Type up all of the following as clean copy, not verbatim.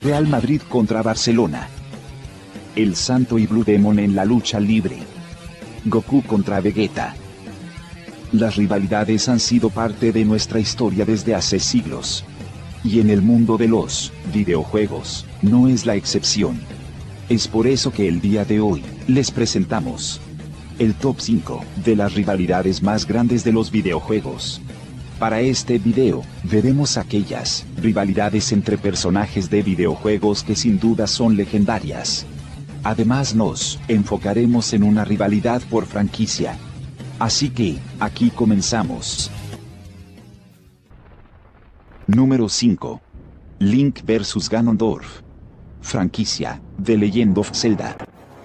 Real Madrid contra Barcelona. El Santo y Blue Demon en la lucha libre. Goku contra Vegeta. Las rivalidades han sido parte de nuestra historia desde hace siglos. Y en el mundo de los videojuegos, no es la excepción. Es por eso que el día de hoy, les presentamos el top 5 de las rivalidades más grandes de los videojuegos. Para este video, veremos aquellas rivalidades entre personajes de videojuegos que sin duda son legendarias. Además nos enfocaremos en una rivalidad por franquicia. Así que, aquí comenzamos. Número 5. Link vs Ganondorf. Franquicia, The Legend of Zelda.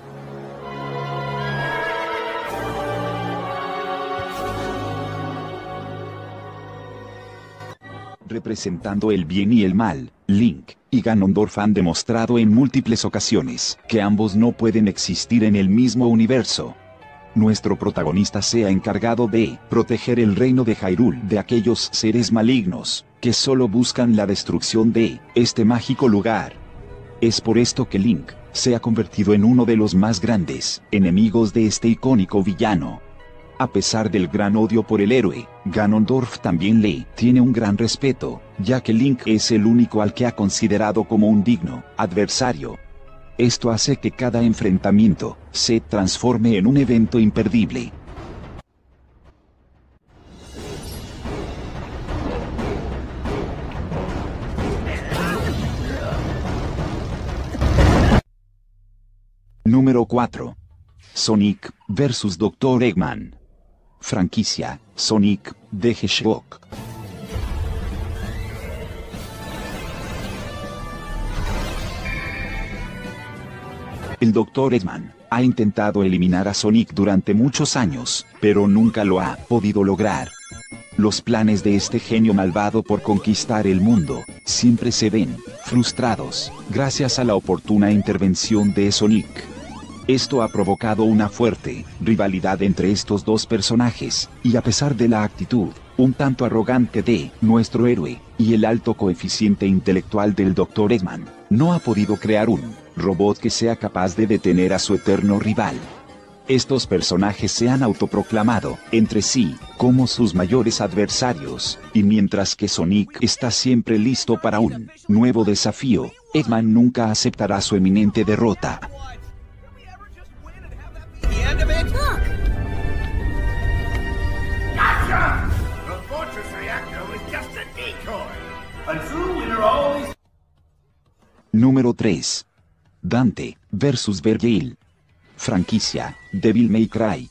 Representando el bien y el mal, Link y Ganondorf han demostrado en múltiples ocasiones que ambos no pueden existir en el mismo universo. Nuestro protagonista se ha encargado de proteger el reino de Hyrule de aquellos seres malignos que solo buscan la destrucción de este mágico lugar. Es por esto que Link se ha convertido en uno de los más grandes enemigos de este icónico villano. A pesar del gran odio por el héroe, Ganondorf también le tiene un gran respeto, ya que Link es el único al que ha considerado como un digno adversario. Esto hace que cada enfrentamiento se transforme en un evento imperdible. Número 4. Sonic vs Dr. Eggman. Franquicia, Sonic the Hedgehog. El Dr. Eggman ha intentado eliminar a Sonic durante muchos años, pero nunca lo ha podido lograr. Los planes de este genio malvado por conquistar el mundo siempre se ven frustrados, gracias a la oportuna intervención de Sonic. Esto ha provocado una fuerte rivalidad entre estos dos personajes, y a pesar de la actitud un tanto arrogante de nuestro héroe, y el alto coeficiente intelectual del Dr. Eggman, no ha podido crear un robot que sea capaz de detener a su eterno rival. Estos personajes se han autoproclamado entre sí como sus mayores adversarios, y mientras que Sonic está siempre listo para un nuevo desafío, Eggman nunca aceptará su eminente derrota. Número 3. Dante vs Vergil. Franquicia, Devil May Cry.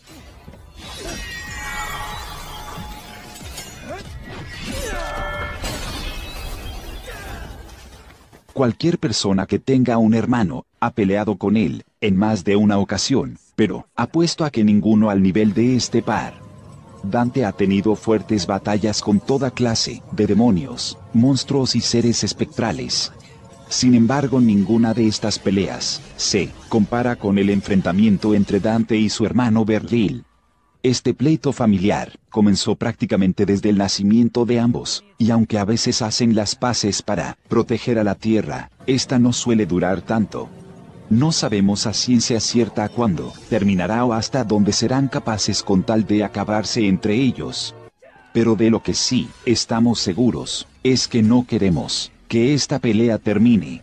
Cualquier persona que tenga un hermano ha peleado con él en más de una ocasión, pero apuesto a que ninguno al nivel de este par. Dante ha tenido fuertes batallas con toda clase de demonios, monstruos y seres espectrales. Sin embargo, ninguna de estas peleas se compara con el enfrentamiento entre Dante y su hermano Vergil. Este pleito familiar comenzó prácticamente desde el nacimiento de ambos, y aunque a veces hacen las paces para proteger a la tierra, esta no suele durar tanto. No sabemos a ciencia cierta cuándo terminará o hasta dónde serán capaces con tal de acabarse entre ellos. Pero de lo que sí estamos seguros es que no queremos que esta pelea termine.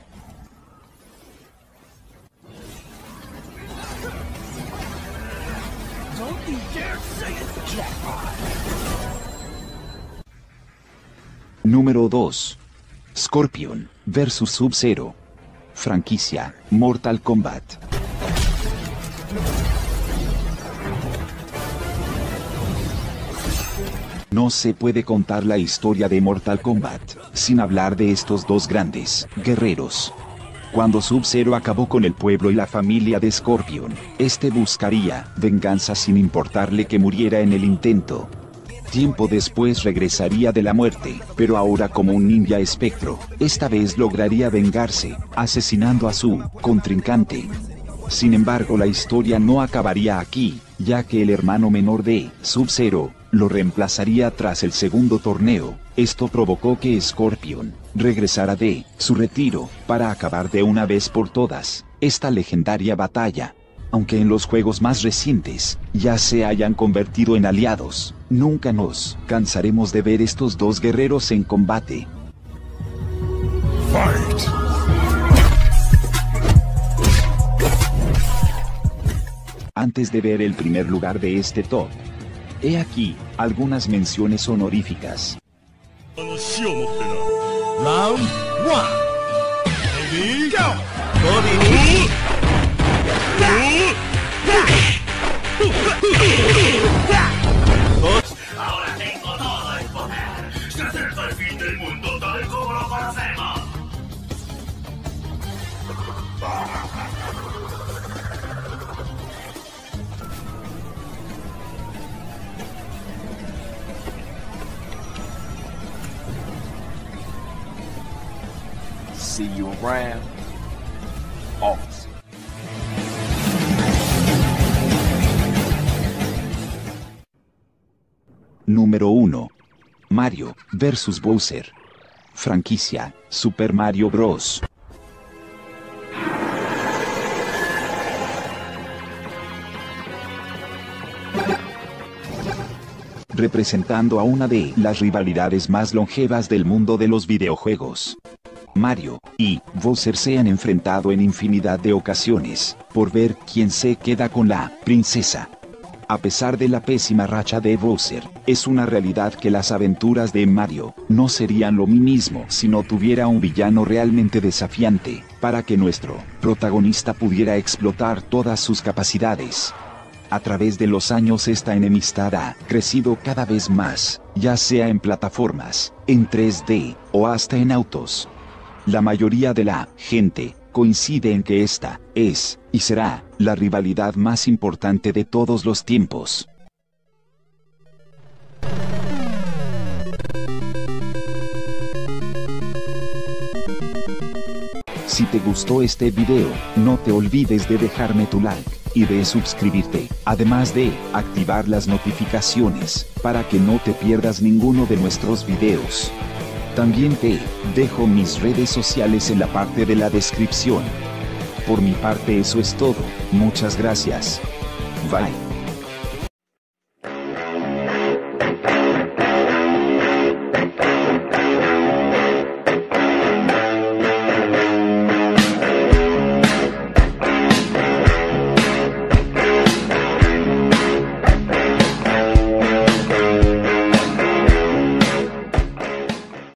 Número 2. Scorpion vs Sub-Zero. Franquicia, Mortal Kombat. No se puede contar la historia de Mortal Kombat sin hablar de estos dos grandes guerreros. Cuando Sub-Zero acabó con el pueblo y la familia de Scorpion, este buscaría venganza sin importarle que muriera en el intento. Tiempo después regresaría de la muerte, pero ahora como un ninja espectro, esta vez lograría vengarse, asesinando a su contrincante. Sin embargo, la historia no acabaría aquí, ya que el hermano menor de Sub-Zero lo reemplazaría tras el segundo torneo. Esto provocó que Scorpion regresara de su retiro para acabar de una vez por todas esta legendaria batalla. Aunque en los juegos más recientes ya se hayan convertido en aliados, nunca nos cansaremos de ver estos dos guerreros en combate. Fight. Antes de ver el primer lugar de este top, he aquí algunas menciones honoríficas. Round 1. Ready, go. Ahora tengo todo el poder. Se acerca el fin del mundo tal como lo conocemos. See you around. Officer. Número 1. Mario vs. Bowser. Franquicia: Super Mario Bros. Representando a una de las rivalidades más longevas del mundo de los videojuegos. Mario y Bowser se han enfrentado en infinidad de ocasiones, por ver quién se queda con la princesa. A pesar de la pésima racha de Bowser, es una realidad que las aventuras de Mario no serían lo mismo si no tuviera un villano realmente desafiante, para que nuestro protagonista pudiera explotar todas sus capacidades. A través de los años esta enemistad ha crecido cada vez más, ya sea en plataformas, en 3D, o hasta en autos. La mayoría de la gente coincide en que esta es, y será, la rivalidad más importante de todos los tiempos. Si te gustó este video, no te olvides de dejarme tu like y de suscribirte, además de activar las notificaciones, para que no te pierdas ninguno de nuestros videos. También te dejo mis redes sociales en la parte de la descripción. Por mi parte eso es todo, muchas gracias. Bye.